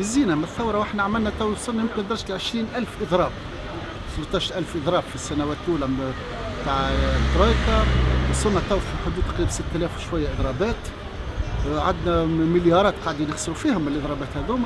هزينا من الثوره واحنا عملنا تو وصلنا يمكن درجه 20,000 اضراب، 13,000 اضراب في السنوات الاولى تاع الترويكا. وصلنا تو في حدود تقريبا 6,000 وشويه اضرابات. عندنا مليارات قاعدين نخسروا فيهم من الاضرابات هذوما.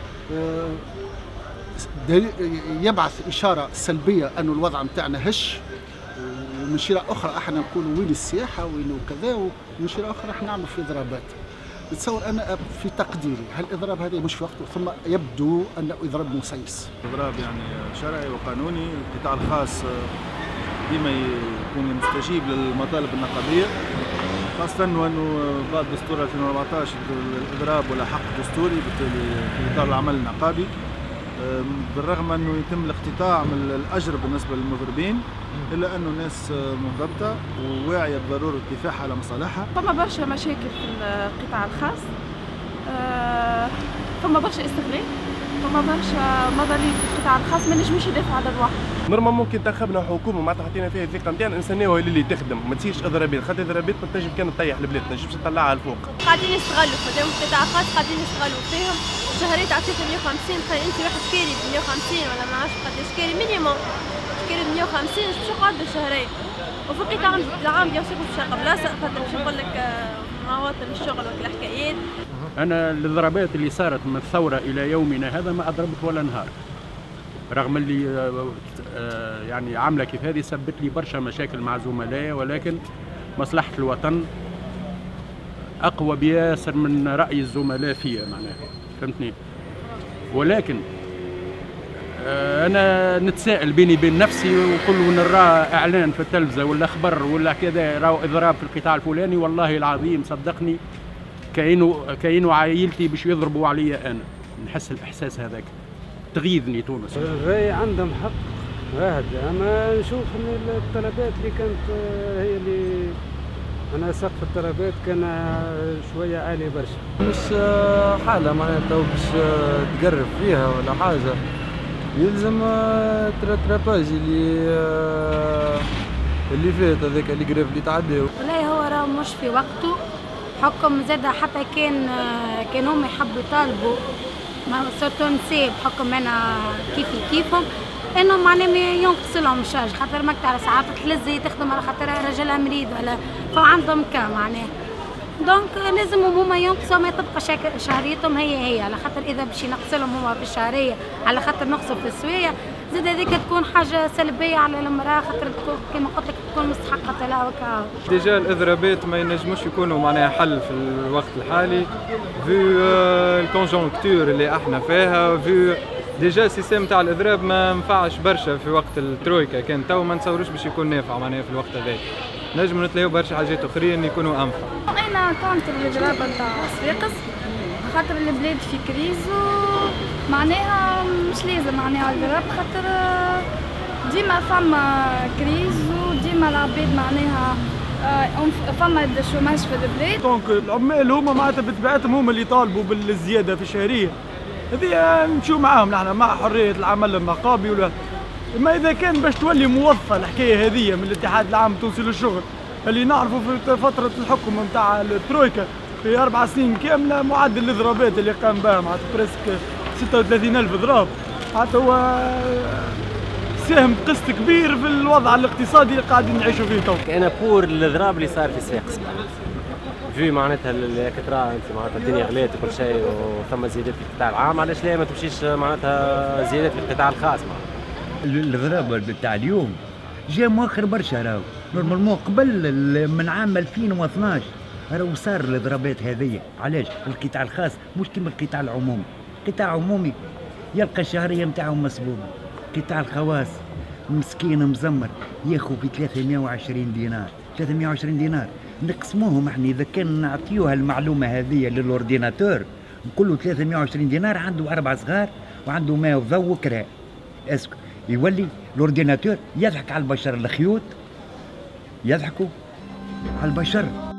يبعث اشاره سلبيه انه الوضع نتاعنا هش. ومن شراء اخرى احنا نقولوا وين السياحه وين كذا، ومن شراء اخرى احنا نعمل في اضرابات. نتصور انا في تقديري الاضراب هذا مش في وقته، ثم يبدو انه اضراب مسيس. اضراب يعني شرعي وقانوني. القطاع الخاص ديما يكون مستجيب للمطالب النقابيه، خاصة وأنه بعد دستور 2014 الإضراب ولا حق دستوري في إطار العمل النقابي، بالرغم أنه يتم الاقتطاع من الأجر بالنسبة للمضربين، إلا أنه الناس منضبطة وواعية بضرورة الدفاع على مصالحها. فما برشا مشاكل في القطاع الخاص، فما برشا استغلال، فما برشا مظالم في القطاع الخاص ما نجمش يدافع على الواحد. نورمالمون ممكن تنتخبنا حكومه معناتها حطينا فيها الثقه نتاعنا نستناوها اللي تخدم، ما تصيرش اضرابات، خاطر اضرابات ما تنجم كان تطيح البلاد، ما تنجمش تطلعها لفوق. قاعدين يستغلوا خدام القطاع الخاص، قاعدين يستغلوا فيهم. الشهرية تعطيك 150، تخيل انت واحد كاري ب 150 ولا ما نعرفش قداش كاري مينيموم، كاري ب 150 باش يقعد الشهرية. وفي القطاع العام بيان سور باش يلقى بلاصه، خاطر باش يقول لك مواطن الشغل والحكايات. انا الاضرابات اللي صارت من الثوره الى يومنا هذا ما اضربت ولا نهار، رغم اللي يعني عامله كيف هذه سبت لي برشا مشاكل مع زملائي، ولكن مصلحه الوطن اقوى بياسر من راي الزملاء فيها معناها، فهمتني. ولكن انا نتساءل بيني وبين نفسي، وكل نرى اعلان في التلفزه ولا خبر ولا كذا راهو اضراب في القطاع الفلاني، والله العظيم صدقني كاينوا عائلتي باش يضربوا عليا، انا نحس الاحساس هذاك، تغيظني تونس. الرأي عندهم حق واحد، اما نشوف ان الطلبات اللي كانت هي اللي انا سقف الطلبات كان شويه عالي برشا، مش حاله معناتها باش تقرب فيها ولا حاجه، يلزم تراباج اللي فات هذاك اللي قريب اللي تعدى. والله هو راه مش في وقته حكم زاد، حتى كان هم يحبوا يطالبوا سورتو نساء بحكم انا كيفهم انه معناها ينقص لهم الشارج، خاطر مقطع ساعات تلزي تخدم على خاطر راجلها مريض ولا فعندهم كا معناها، دونك لازمهم هما ينقصوا ما تبقى شهريتهم هي على خاطر اذا باش ينقص لهم هما في الشهريه على خاطر نقصوا في السويه، زاد هذيك تكون حاجه سلبيه على المراه، خاطر كما قلت لك تكون مستحقه لها وكا. ديجا الاضرابات ما ينجموش يكونوا معناها حل في الوقت الحالي، في الكونجونكتور اللي احنا فيها، في ديجا السيستم تاع الاضراب ما نفعش برشا في وقت الترويكا، كان تو ما نتصوروش باش يكون نافع معناها في الوقت هذاك، نجموا نتلاقيو برشا حاجات اخرين يكونوا انفع. انا كنت الاضراب نتاع صفاقس خاطر البلاد في كريز، معناها مش لازم معناها الاضراب، خاطر ديما فما كريز وديما العباد معناها فما شوماج في البلاد. دونك العمال هما معناتها بطبيعتهم هما اللي يطالبوا بالزياده في الشهريه، هذه نمشيو معاهم نحن مع حريه العمل النقابي، ولا اما اذا كان باش تولي موظفه الحكايه هذه من الاتحاد العام التونسي للشغل اللي نعرفوا في فتره الحكم نتاع الترويكا في 4 سنين كامله، معدل الاضرابات اللي قام بها معناتها بريسك 36,000 اضراب، معناتها هو ساهم بقسط كبير في الوضع الاقتصادي اللي قاعدين نعيشوا فيه تو. انا بور الاضراب اللي صار في صفاقس، في معناتها كترا انت معناتها الدنيا غلات وكل شيء وثم زيادات في القطاع العام، علاش لا ما تمشيش معناتها زيادات في القطاع الخاص الاضراب بتاع اليوم جا مؤخر برشا، راهو نورمالمون قبل من عام 2012 راهو صار الاضرابات هذه، علاش؟ القطاع الخاص مش كيما القطاع العمومي، القطاع العمومي يلقى الشهريه نتاعو مسبوبه، قطاع الخواص مسكين مزمر ياخذ في 320 دينار، 320 دينار نقسموهم احنا اذا كان نعطيوها المعلومه هذه للاورديناتور نقولوا 320 دينار عنده 4 صغار وعنده ماء وضوء وكراء، اسكو يولي الاورديناتور يضحك على البشر، الخيوط يضحكوا على البشر.